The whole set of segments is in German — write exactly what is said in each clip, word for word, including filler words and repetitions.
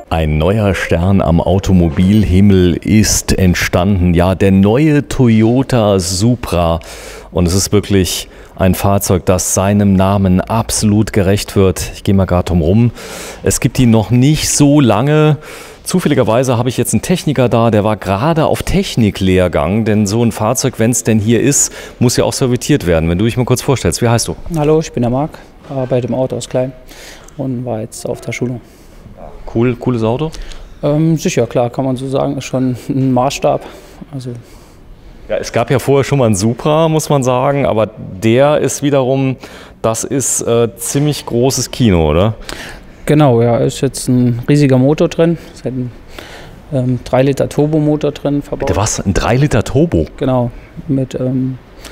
Ein neuer Stern am Automobilhimmel ist entstanden. Ja, der neue Toyota Supra. Und es ist wirklich ein Fahrzeug, das seinem Namen absolut gerecht wird. Ich gehe mal gerade drum rum. Es gibt ihn noch nicht so lange. Zufälligerweise habe ich jetzt einen Techniker da, der war gerade auf Techniklehrgang. Denn so ein Fahrzeug, wenn es denn hier ist, muss ja auch servitiert werden. Wenn du dich mal kurz vorstellst, wie heißt du? Hallo, ich bin der Marc, arbeite im Autohaus Klein und war jetzt auf der Schulung. Cool, cooles Auto? Ähm, sicher, klar, kann man so sagen, ist schon ein Maßstab. Also ja, es gab ja vorher schon mal einen Supra, muss man sagen, aber der ist wiederum, das ist äh, ziemlich großes Kino, oder? Genau, ja, ist jetzt ein riesiger Motor drin, ist halt ein ähm, drei Liter Turbomotor drin verbaut. Bitte was? Ein drei Liter Turbo? Genau, mit, ähm,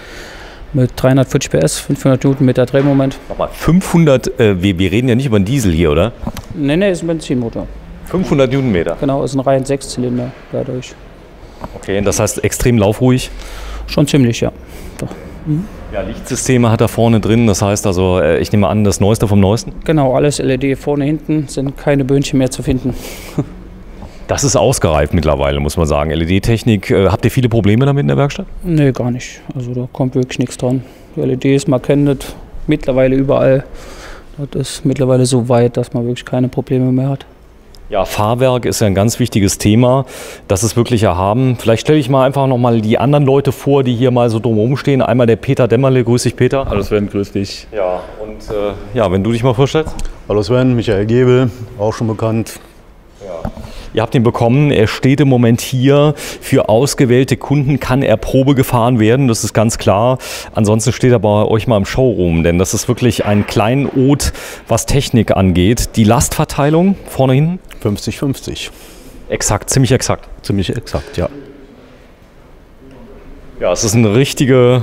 mit dreihundertvierzig P S, fünfhundert Newtonmeter Drehmoment. Nochmal, fünfhundert, äh, wir, wir reden ja nicht über einen Diesel hier, oder? Nee, nee, ist ein Benzinmotor. fünfhundert Newtonmeter? Genau, ist ein rein Sechszylinder dadurch. Okay, das heißt extrem laufruhig? Schon ziemlich, ja. Doch. Mhm. Ja, Lichtsysteme hat er vorne drin, das heißt also, ich nehme an, das Neueste vom Neuesten? Genau, alles L E D vorne, hinten, sind keine Böhnchen mehr zu finden. Das ist ausgereift mittlerweile, muss man sagen. L E D-Technik, äh, habt ihr viele Probleme damit in der Werkstatt? Nee, gar nicht. Also da kommt wirklich nichts dran. Die L E Ds, man kennt das mittlerweile überall. Das ist mittlerweile so weit, dass man wirklich keine Probleme mehr hat. Ja, Fahrwerk ist ja ein ganz wichtiges Thema. Das ist wirklich erhaben. Vielleicht stelle ich mal einfach noch mal die anderen Leute vor, die hier mal so drumherum stehen. Einmal der Peter Dämmerle. Grüß dich, Peter. Hallo Sven, grüß dich. Ja, und äh, ja, wenn du dich mal vorstellst. Hallo Sven, Michael Gebel, auch schon bekannt. Ja. Ihr habt ihn bekommen, er steht im Moment hier. Für ausgewählte Kunden kann er Probe gefahren werden, das ist ganz klar. Ansonsten steht er bei euch mal im Showroom, denn das ist wirklich ein Kleinod, was Technik angeht. Die Lastverteilung vorne hinten? fünfzig fünfzig. Exakt, ziemlich exakt. Ziemlich exakt, ja. Ja, es ist eine richtige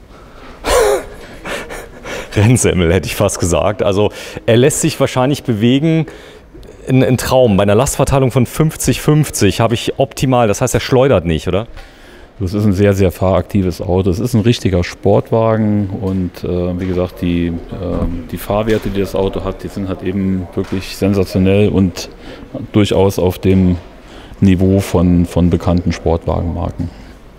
Rennsemmel, hätte ich fast gesagt. Also er lässt sich wahrscheinlich bewegen. Ein, ein Traum. Bei einer Lastverteilung von fünfzig fünfzig habe ich optimal, das heißt, er schleudert nicht, oder? Das ist ein sehr, sehr fahraktives Auto. Es ist ein richtiger Sportwagen und äh, wie gesagt, die, äh, die Fahrwerte, die das Auto hat, die sind halt eben wirklich sensationell und durchaus auf dem Niveau von, von bekannten Sportwagenmarken.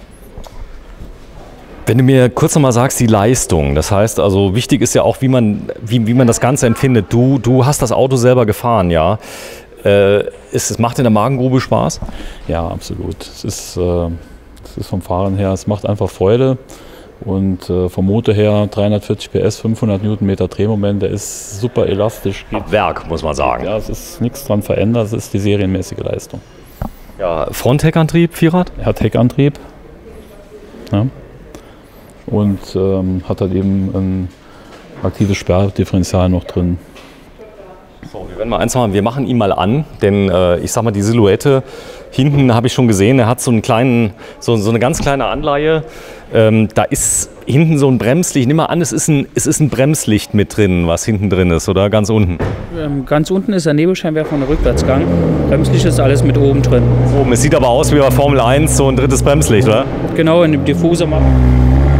Wenn du mir kurz noch mal sagst, die Leistung, das heißt also, wichtig ist ja auch, wie man, wie, wie man das Ganze empfindet. Du, du hast das Auto selber gefahren, ja. Äh, ist, es macht in der Magengrube Spaß? Ja, absolut. Es ist, äh, es ist vom Fahren her, es macht einfach Freude. Und äh, vom Motor her dreihundertvierzig P S, fünfhundert Newtonmeter Drehmoment, der ist super elastisch. Ab Werk, muss man sagen. Ja, es ist nichts dran verändert, es ist die serienmäßige Leistung. Ja, Frontheckantrieb, Vierrad? Er hat Heckantrieb. Ja. Und ähm, hat halt eben ein aktives Sperrdifferential noch drin. So, wir werden mal eins machen, wir machen ihn mal an, denn äh, ich sag mal, die Silhouette hinten habe ich schon gesehen, er hat so einen kleinen, so, so eine ganz kleine Anleihe. Ähm, da ist hinten so ein Bremslicht, nimm mal an, es ist, ein, es ist ein Bremslicht mit drin, was hinten drin ist, oder ganz unten? Ähm, ganz unten ist der Nebelscheinwerfer und der Rückwärtsgang. Bremslicht ist alles mit oben drin. Oben, es sieht aber aus wie bei Formel eins, so ein drittes Bremslicht, oder? Genau, in dem Diffuser machen.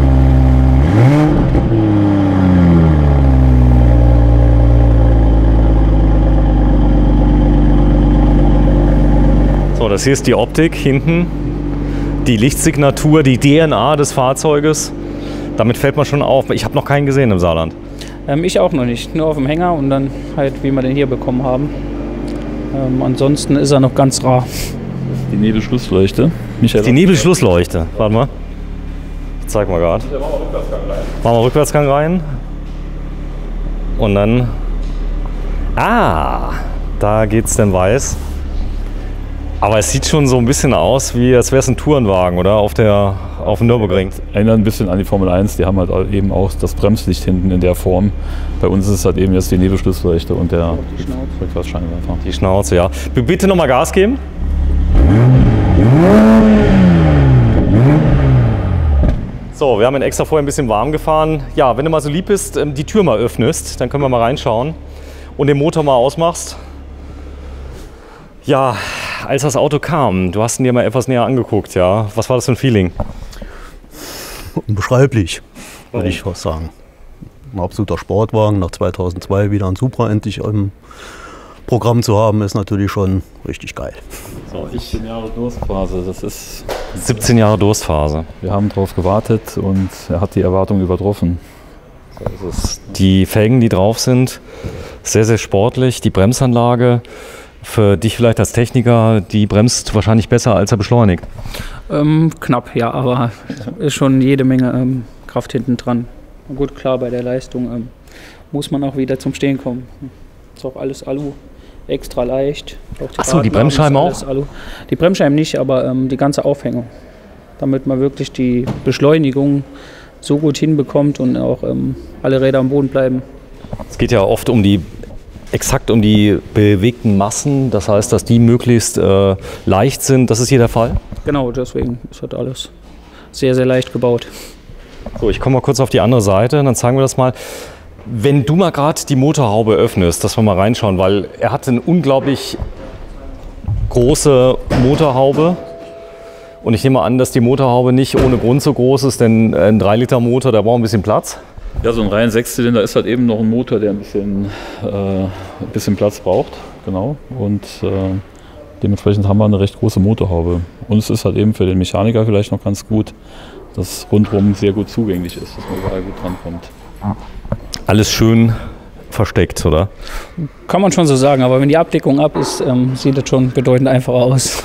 So, das hier ist die Optik hinten, die Lichtsignatur, die D N A des Fahrzeuges. Damit fällt man schon auf. Ich habe noch keinen gesehen im Saarland. Ähm, ich auch noch nicht, nur auf dem Hänger und dann halt, wie wir den hier bekommen haben. Ähm, ansonsten ist er noch ganz rar. Die Nebelschlussleuchte. Michael, die Nebelschlussleuchte. Warte mal. Ich zeig mal gerade. Machen wir Rückwärtsgang rein. Und dann. Ah! Da geht's denn weiß. Aber es sieht schon so ein bisschen aus, wie als wäre es ein Tourenwagen, oder? Auf, der, auf dem Nürburgring. Erinnert ein bisschen an die Formel eins, die haben halt eben auch das Bremslicht hinten in der Form. Bei uns ist es halt eben jetzt die Nebelschlussleuchte und der Rückwärtsscheinwerfer. Die Schnauze, ja. Bitte nochmal Gas geben. So, wir haben ihn extra vorher ein bisschen warm gefahren. Ja, wenn du mal so lieb bist, die Tür mal öffnest, dann können wir mal reinschauen und den Motor mal ausmachst. Ja, als das Auto kam, du hast ihn dir mal etwas näher angeguckt, ja. Was war das für ein Feeling? Unbeschreiblich, würde ich fast sagen. Ein absoluter Sportwagen, nach zweitausendzwei wieder ein Supra endlich im Programm zu haben, ist natürlich schon richtig geil. So, siebzehn Jahre Durstphase, das ist... siebzehn Jahre Durstphase. Wir haben darauf gewartet und er hat die Erwartung übertroffen. So ist es. Die Felgen, die drauf sind, sehr, sehr sportlich. Die Bremsanlage, für dich vielleicht als Techniker, die bremst wahrscheinlich besser, als er beschleunigt. Ähm, knapp, ja, aber ist schon jede Menge ähm, Kraft hinten dran. Gut, klar, bei der Leistung ähm, muss man auch wieder zum Stehen kommen. Ist auch alles Alu, extra leicht. Achso, die Bremsscheiben auch? Alu. Die Bremsscheiben nicht, aber ähm, die ganze Aufhängung. Damit man wirklich die Beschleunigung so gut hinbekommt und auch ähm, alle Räder am Boden bleiben. Es geht ja oft um die, exakt um die bewegten Massen. Das heißt, dass die möglichst äh, leicht sind. Das ist hier der Fall? Genau, deswegen ist das alles sehr, sehr leicht gebaut. So, ich komme mal kurz auf die andere Seite, dann zeigen wir das mal. Wenn du mal gerade die Motorhaube öffnest, dass wir mal reinschauen, weil er hat eine unglaublich große Motorhaube. Und ich nehme an, dass die Motorhaube nicht ohne Grund so groß ist, denn ein drei Liter Motor, der braucht ein bisschen Platz. Ja, so ein rein Sechszylinder ist halt eben noch ein Motor, der ein bisschen, äh, ein bisschen Platz braucht. Genau. Und äh, dementsprechend haben wir eine recht große Motorhaube. Und es ist halt eben für den Mechaniker vielleicht noch ganz gut, dass rundherum sehr gut zugänglich ist, dass man überall gut drankommt. Alles schön versteckt, oder? Kann man schon so sagen, aber wenn die Abdeckung ab ist, ähm, sieht das schon bedeutend einfacher aus.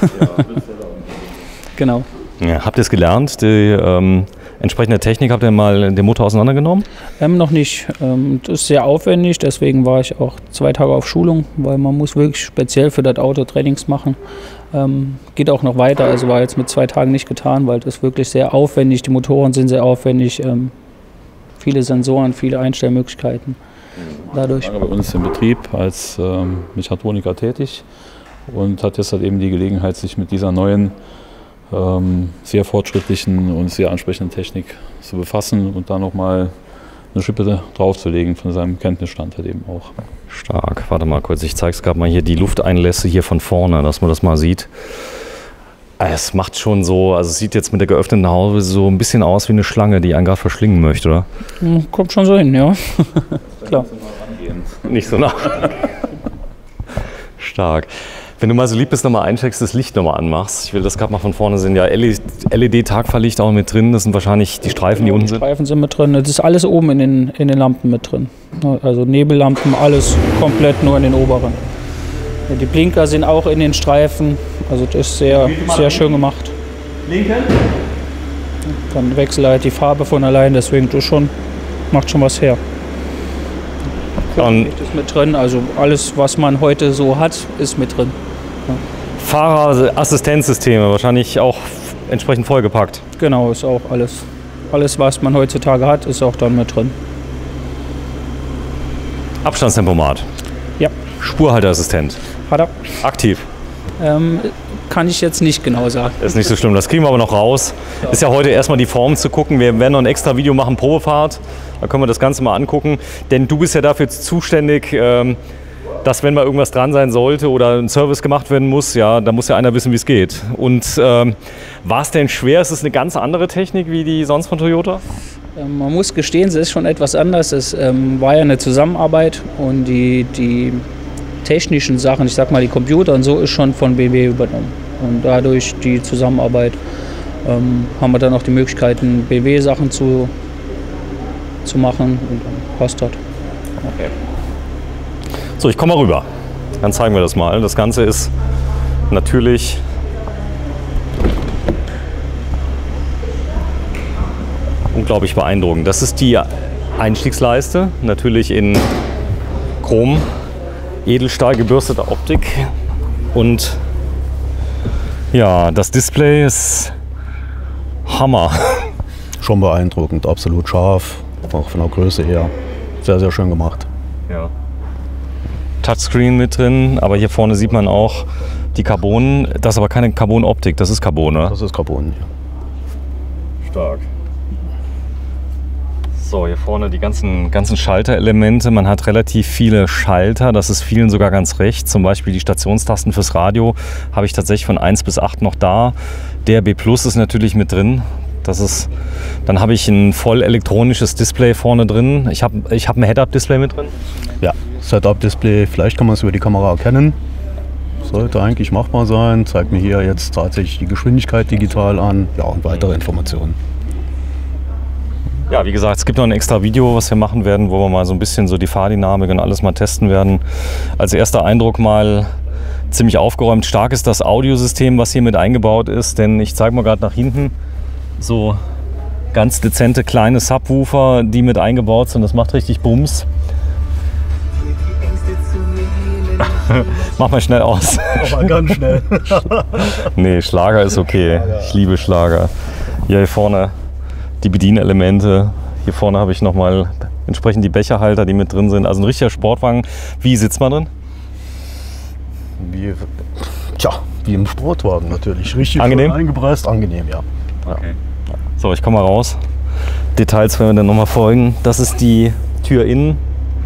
Genau. Ja, habt ihr es gelernt? Die ähm, entsprechende Technik, habt ihr mal den Motor auseinandergenommen? Ähm, noch nicht. Ähm, das ist sehr aufwendig, deswegen war ich auch zwei Tage auf Schulung, weil man muss wirklich speziell für das Auto Trainings machen. Ähm, geht auch noch weiter, also war jetzt mit zwei Tagen nicht getan, weil das ist wirklich sehr aufwendig. Die Motoren sind sehr aufwendig, ähm, viele Sensoren, viele Einstellmöglichkeiten. Dadurch. Ich war bei uns im Betrieb als ähm, Mechatroniker tätig und hat jetzt halt eben die Gelegenheit, sich mit dieser neuen ähm, sehr fortschrittlichen und sehr ansprechenden Technik zu befassen und da nochmal eine Schippe draufzulegen von seinem Kenntnisstand halt eben auch. Stark. Warte mal kurz, ich zeige es gerade mal hier, die Lufteinlässe hier von vorne, dass man das mal sieht. Es macht schon so, also es sieht jetzt mit der geöffneten Haube so ein bisschen aus wie eine Schlange, die einen gerade verschlingen möchte, oder? Kommt schon so hin, ja. Klar. Nicht so nah. Stark. Wenn du mal so lieb bist, nochmal eincheckst, das Licht nochmal anmachst. Ich will das gerade mal von vorne sehen. Ja, L E D-Tagfahrlicht auch mit drin. Das sind wahrscheinlich die Streifen, die unten sind. Die Streifen sind mit drin. Das ist alles oben in den, in den Lampen mit drin. Also Nebellampen, alles komplett nur in den oberen. Die Blinker sind auch in den Streifen. Also das ist sehr, sehr schön gemacht. Linken? Dann wechselt halt die Farbe von allein, deswegen das schon, macht schon was her. Und Licht ist mit drin, also alles, was man heute so hat, ist mit drin. Ja. Fahrerassistenzsysteme, wahrscheinlich auch entsprechend vollgepackt. Genau, ist auch alles. Alles, was man heutzutage hat, ist auch dann mit drin. Abstandstempomat. Ja. Spurhalteassistent. Hat er. Aktiv. Ähm, kann ich jetzt nicht genau sagen. Das ist nicht so schlimm, das kriegen wir aber noch raus. Ist ja heute erstmal die Form zu gucken. Wir werden noch ein extra Video machen, Probefahrt. Da können wir das Ganze mal angucken. Denn du bist ja dafür zuständig, ähm, dass wenn mal irgendwas dran sein sollte oder ein Service gemacht werden muss, ja, da muss ja einer wissen, wie es geht. Und ähm, war es denn schwer? Ist es eine ganz andere Technik wie die sonst von Toyota? Ähm, man muss gestehen, es ist schon etwas anders. Es ähm, war ja eine Zusammenarbeit und die, die technischen Sachen, ich sag mal die Computer und so, ist schon von B M W übernommen. Und dadurch die Zusammenarbeit ähm, haben wir dann auch die Möglichkeiten, B M W-Sachen zu, zu machen und dann passt das. Okay. So, ich komme mal rüber. Dann zeigen wir das mal. Das Ganze ist natürlich unglaublich beeindruckend. Das ist die Einstiegsleiste, natürlich in Chrom, Edelstahl gebürstete Optik und ja, das Display ist Hammer. Schon beeindruckend, absolut scharf, auch von der Größe her. Sehr, sehr schön gemacht. Ja. Touchscreen mit drin, aber hier vorne sieht man auch die Carbon. Das ist aber keine Carbon-Optik, das ist Carbon, oder? Das ist Carbon, ja. Stark. So, hier vorne die ganzen, ganzen Schalterelemente. Man hat relativ viele Schalter, das ist vielen sogar ganz recht. Zum Beispiel die Stationstasten fürs Radio habe ich tatsächlich von eins bis acht noch da. D A B Plus ist natürlich mit drin. Das ist, dann habe ich ein voll elektronisches Display vorne drin. Ich habe ich hab ein Head-Up-Display mit drin. Ja, Setup-Display, vielleicht kann man es über die Kamera erkennen. Sollte eigentlich machbar sein. Zeigt mir hier jetzt tatsächlich die Geschwindigkeit digital an, ja, und weitere Informationen. Ja, wie gesagt, es gibt noch ein extra Video, was wir machen werden, wo wir mal so ein bisschen so die Fahrdynamik und alles mal testen werden. Als erster Eindruck mal ziemlich aufgeräumt. Stark ist das Audiosystem, was hier mit eingebaut ist, denn ich zeige mal gerade nach hinten so ganz dezente kleine Subwoofer, die mit eingebaut sind. Das macht richtig Bums. Mach mal schnell aus. Aber ganz schnell. Nee, Schlager ist okay. Ich liebe Schlager. Ja, hier vorne die Bedienelemente. Hier vorne habe ich nochmal entsprechend die Becherhalter, die mit drin sind. Also ein richtiger Sportwagen. Wie sitzt man drin? Wie, tja, wie im Sportwagen natürlich. Richtig angenehm? Eingepreist, angenehm, ja. Okay. So, ich komme mal raus. Details werden wir dann nochmal folgen. Das ist die Tür innen.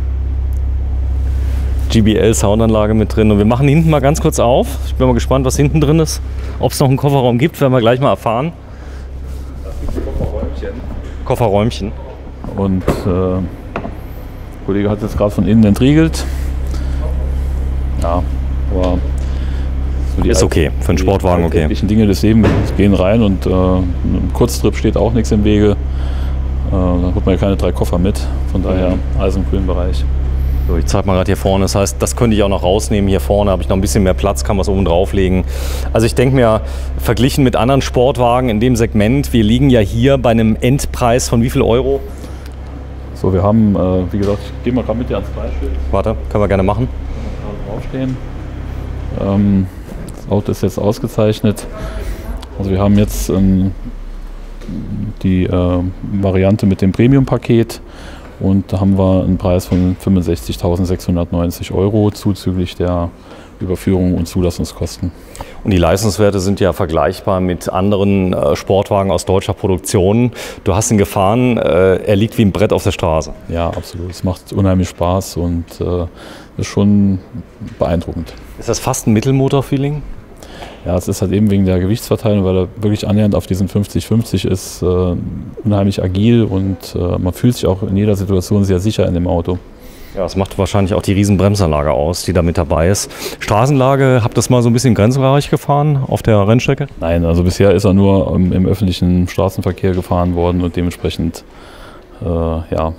G B L-Soundanlage mit drin. Und wir machen hinten mal ganz kurz auf. Ich bin mal gespannt, was hinten drin ist. Ob es noch einen Kofferraum gibt, werden wir gleich mal erfahren. Kofferräumchen. Kofferräumchen. Und äh, der Kollege hat jetzt gerade von innen entriegelt. Ja, aber so die Ist okay, für einen Sportwagen okay. Die alltäglichen Dinge des Lebens gehen rein und äh, im Kurztrip steht auch nichts im Wege. Äh, da hat man ja keine drei Koffer mit. Von daher alles im grünen Bereich. So, ich zeige mal gerade hier vorne. Das heißt, das könnte ich auch noch rausnehmen. Hier vorne habe ich noch ein bisschen mehr Platz, kann was oben drauflegen. Also ich denke mir, verglichen mit anderen Sportwagen in dem Segment, wir liegen ja hier bei einem Endpreis von wie viel Euro? So, wir haben, äh, wie gesagt, ich gehe mal gerade mit dir ans Preisschild. Warte, können wir gerne machen. Draufstehen. Ähm, das Auto ist jetzt ausgezeichnet. Also wir haben jetzt ähm, die äh, Variante mit dem Premium-Paket. Und da haben wir einen Preis von fünfundsechzigtausendsechshundertneunzig Euro zuzüglich der Überführung und Zulassungskosten. Und die Leistungswerte sind ja vergleichbar mit anderen äh, Sportwagen aus deutscher Produktion. Du hast ihn gefahren, äh, er liegt wie ein Brett auf der Straße. Ja, absolut. Es macht unheimlich Spaß und äh, ist schon beeindruckend. Ist das fast ein Mittelmotor-Feeling? Ja, es ist halt eben wegen der Gewichtsverteilung, weil er wirklich annähernd auf diesen fünfzig fünfzig ist, äh, unheimlich agil und äh, man fühlt sich auch in jeder Situation sehr sicher in dem Auto. Ja, das macht wahrscheinlich auch die Riesenbremsanlage aus, die da mit dabei ist. Straßenlage, habt ihr das mal so ein bisschen grenzbereich gefahren auf der Rennstrecke? Nein, also bisher ist er nur im, im öffentlichen Straßenverkehr gefahren worden und dementsprechend äh, ja,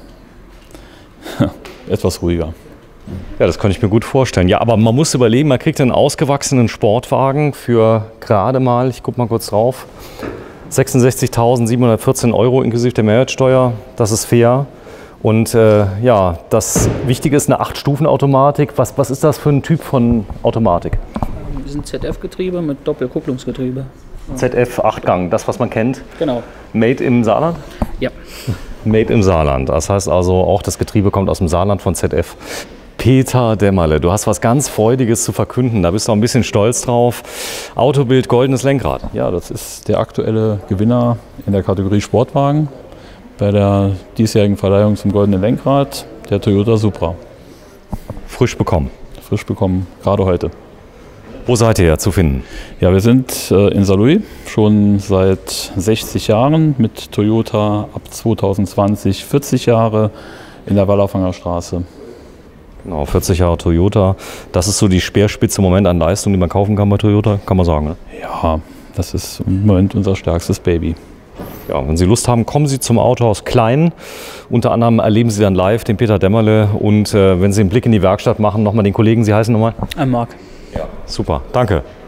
etwas ruhiger. Ja, das kann ich mir gut vorstellen. Ja, aber man muss überlegen, man kriegt einen ausgewachsenen Sportwagen für gerade mal, ich gucke mal kurz drauf, sechsundsechzigtausendsiebenhundertvierzehn Euro inklusive der Mehrwertsteuer. Das ist fair. Und äh, ja, das Wichtige ist eine acht Stufen Automatik. Was, was ist das für ein Typ von Automatik? Wir sind Z F-Getriebe mit Doppelkupplungsgetriebe. Z F acht Gang, das was man kennt. Genau. Made im Saarland? Ja. Made im Saarland. Das heißt also, auch das Getriebe kommt aus dem Saarland von Z F. Peter Dämmerle, du hast was ganz Freudiges zu verkünden, da bist du auch ein bisschen stolz drauf. Autobild goldenes Lenkrad. Ja, das ist der aktuelle Gewinner in der Kategorie Sportwagen bei der diesjährigen Verleihung zum goldenen Lenkrad, der Toyota Supra. Frisch bekommen. Frisch bekommen, gerade heute. Wo seid ihr zu finden? Ja, wir sind äh, in Saarlouis schon seit sechzig Jahren, mit Toyota ab zweitausendzwanzig vierzig Jahre in der Wallerfanger Straße. Genau, vierzig Jahre Toyota. Das ist so die Speerspitze im Moment an Leistung, die man kaufen kann bei Toyota, kann man sagen. Ne? Ja, das ist im Moment unser stärkstes Baby. Ja, wenn Sie Lust haben, kommen Sie zum Autohaus Klein. Unter anderem erleben Sie dann live den Peter Dämmerle. Und äh, wenn Sie einen Blick in die Werkstatt machen, nochmal den Kollegen, Sie heißen nochmal? Ein Marc. Ja, super, danke.